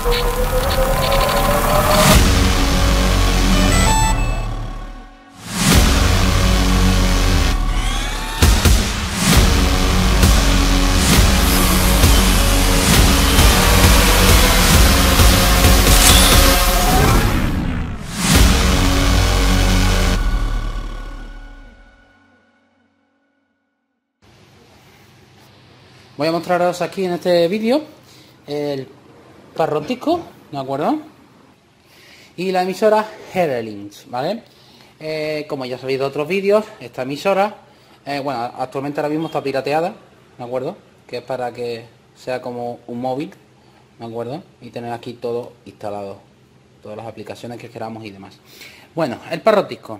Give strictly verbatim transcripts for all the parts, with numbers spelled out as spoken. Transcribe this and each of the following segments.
Voy a mostraros aquí en este vídeo el Parrot Disco, ¿de acuerdo? Y la emisora Herlings, ¿vale? Eh, como ya sabéis de otros vídeos, esta emisora, eh, bueno, actualmente ahora mismo está pirateada, ¿de acuerdo? Que es para que sea como un móvil, ¿de acuerdo? Y tener aquí todo instalado, todas las aplicaciones que queramos y demás. Bueno, el Parrot Disco,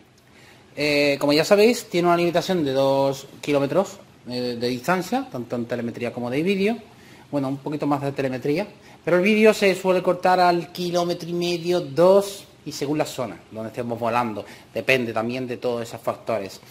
eh, como ya sabéis, tiene una limitación de dos kilómetros de distancia, tanto en telemetría como de vídeo. Bueno, un poquito más de telemetría, pero el vídeo se suele cortar al kilómetro y medio, dos, y según la zona donde estemos volando, depende también de todos esos factores.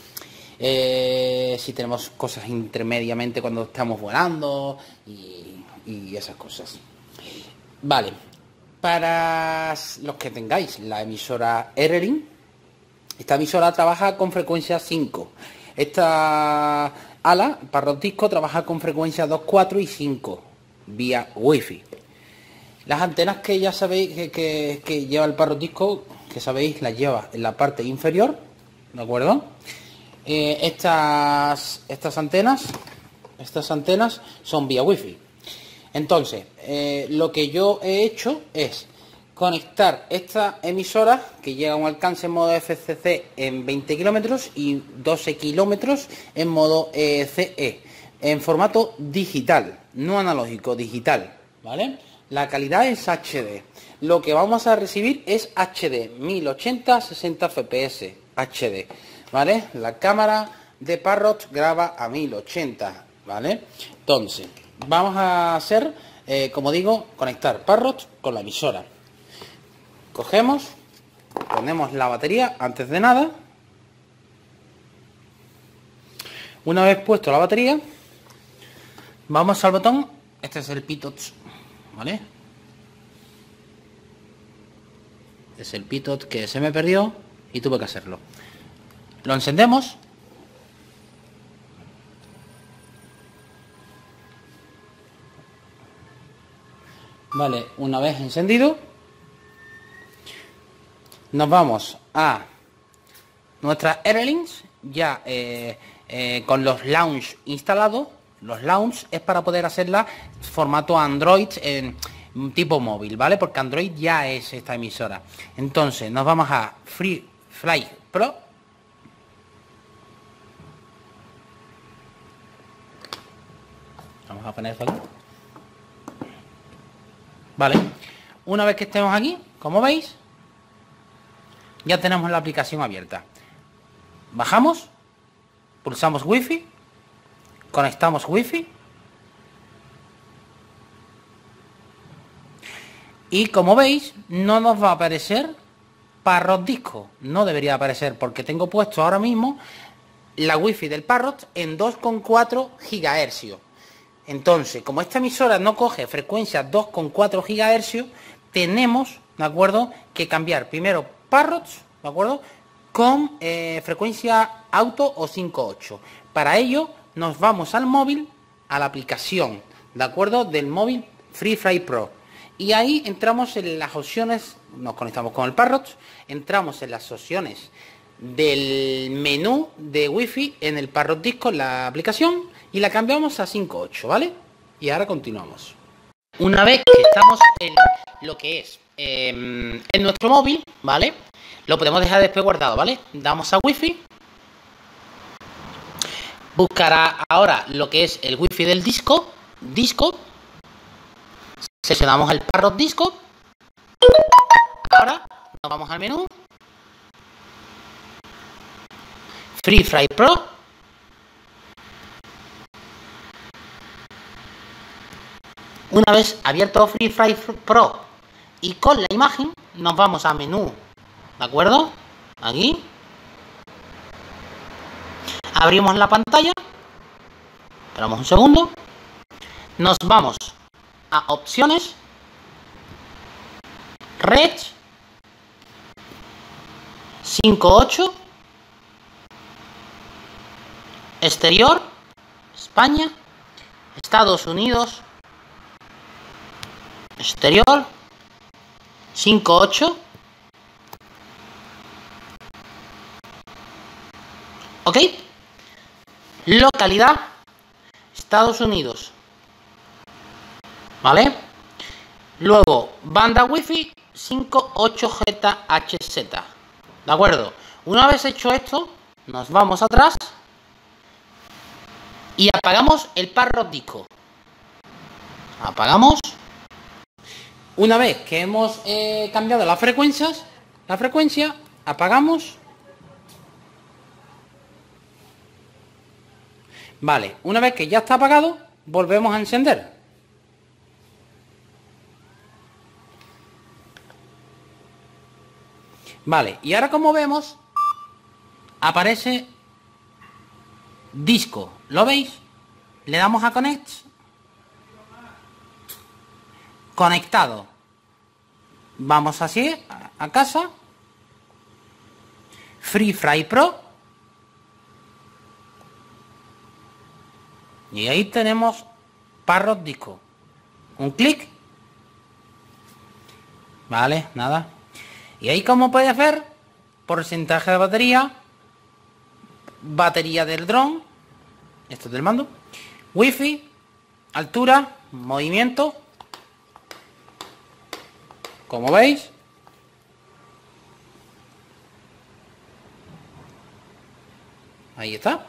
Eh, si tenemos cosas intermediamente cuando estamos volando y, y esas cosas. Vale, para los que tengáis la emisora Herling, esta emisora trabaja con frecuencia cinco. Esta ala, Parrot Disco, trabaja con frecuencia dos, cuatro y cinco vía wifi. Las antenas que ya sabéis que, que, que lleva el Parrot Disco, que sabéis, las lleva en la parte inferior, ¿de acuerdo? Eh, estas, estas antenas, estas antenas son vía wifi. Entonces, eh, lo que yo he hecho es conectar esta emisora que llega a un alcance en modo F C C en veinte kilómetros y doce kilómetros en modo eh, C E, en formato digital, no analógico, digital, ¿vale? La calidad es H D. Lo que vamos a recibir es H D, mil ochenta, sesenta F P S, H D, ¿vale? La cámara de Parrot graba a mil ochenta, ¿vale? Entonces, vamos a hacer, eh, como digo, conectar Parrot con la emisora. Cogemos, ponemos la batería antes de nada. Una vez puesto la batería, vamos al botón. Este es el pitot, ¿vale? Es el pitot que se me perdió y tuve que hacerlo. Lo encendemos. Vale, una vez encendido, nos vamos a nuestras Herlings ya eh, eh, con los launch instalados. Los launch es para poder hacerla formato Android en tipo móvil, ¿vale? Porque Android ya es esta emisora. Entonces nos vamos a Free Fly Pro. Vamos a poner esto aquí. Vale. Una vez que estemos aquí, como veis, ya tenemos la aplicación abierta. Bajamos, pulsamos Wi-Fi, conectamos Wi-Fi y como veis no nos va a aparecer Parrot Disco. No debería aparecer porque tengo puesto ahora mismo la Wi-Fi del Parrot en dos coma cuatro gigahercios. Entonces, como esta emisora no coge frecuencia dos coma cuatro gigahercios, tenemos, ¿de acuerdo?, que cambiar primero Parrots, ¿de acuerdo?, con eh, frecuencia auto o cinco punto ocho. Para ello nos vamos al móvil, a la aplicación, ¿de acuerdo?, del móvil Free Fly Pro. Y ahí entramos en las opciones, nos conectamos con el Parrot, entramos en las opciones del menú de Wi-Fi en el Parrot Disco, la aplicación, y la cambiamos a cinco punto ocho, ¿vale? Y ahora continuamos. Una vez que estamos en lo que es eh, en nuestro móvil, ¿vale? Lo podemos dejar después guardado, ¿vale? Damos a Wi-Fi. Buscará ahora lo que es el Wi-Fi del disco. Disco. Seleccionamos el Parrot Disco. Ahora nos vamos al menú. Free Fly Pro. Una vez abierto Free Fly Pro y con la imagen, nos vamos a menú, ¿de acuerdo? Aquí. Abrimos la pantalla. Esperamos un segundo. Nos vamos a opciones. red cinco ocho, exterior, España, Estados Unidos, exterior, cinco ocho, ok, localidad, Estados Unidos, ¿vale? Luego, banda Wi-Fi cinco ocho Z H Z, ¿de acuerdo? Una vez hecho esto, nos vamos atrás y apagamos el Parrot Disco. Apagamos. Una vez que hemos eh, cambiado las frecuencias, la frecuencia, apagamos. Vale, una vez que ya está apagado, volvemos a encender. Vale, y ahora como vemos, aparece disco. ¿Lo veis? Le damos a Connect. Conectado. Vamos así a casa. FreeFry Pro. Y ahí tenemos Parrot Disco. Un clic. Vale, nada. Y ahí como podéis ver, porcentaje de batería, batería del dron, esto es del mando, wifi, altura, movimiento, como veis, ahí está,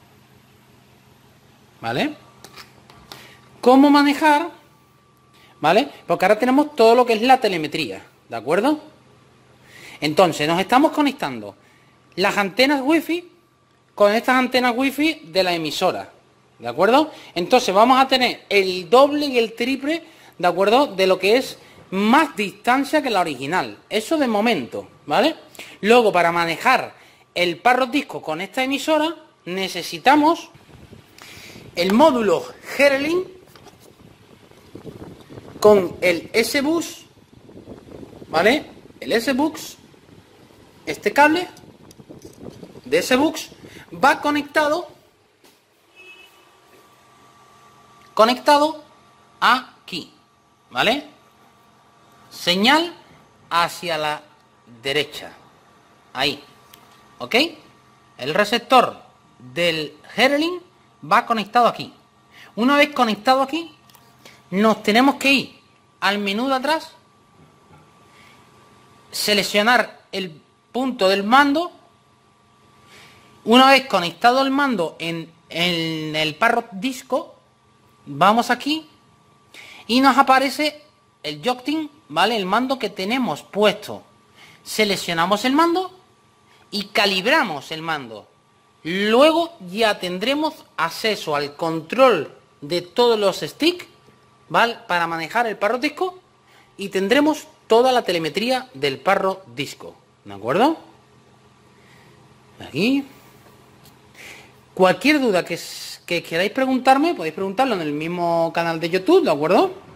¿vale? ¿Cómo manejar? ¿Vale? Porque ahora tenemos todo lo que es la telemetría, ¿de acuerdo? Entonces nos estamos conectando las antenas wifi con estas antenas wifi de la emisora, ¿de acuerdo? Entonces vamos a tener el doble y el triple, ¿de acuerdo? De lo que es más distancia que la original. Eso de momento, ¿vale? Luego, para manejar el Parrot Disco con esta emisora, necesitamos el módulo Herelink con el S-Bus, ¿vale? El S-Bus, este cable de S-Bus va conectado conectado aquí, ¿vale? Señal hacia la derecha, ahí, ¿ok? El receptor del Herelink va conectado aquí. Una vez conectado aquí, nos tenemos que ir al menú de atrás, seleccionar el punto del mando. Una vez conectado el mando en, en el Parrot Disco, vamos aquí y nos aparece el joystick, ¿vale? El mando que tenemos puesto. Seleccionamos el mando y calibramos el mando. Luego ya tendremos acceso al control de todos los sticks, ¿vale? Para manejar el Parrot Disco, y tendremos toda la telemetría del Parrot Disco, ¿de acuerdo? Aquí. Cualquier duda que, que queráis preguntarme, podéis preguntarlo en el mismo canal de YouTube, ¿de acuerdo?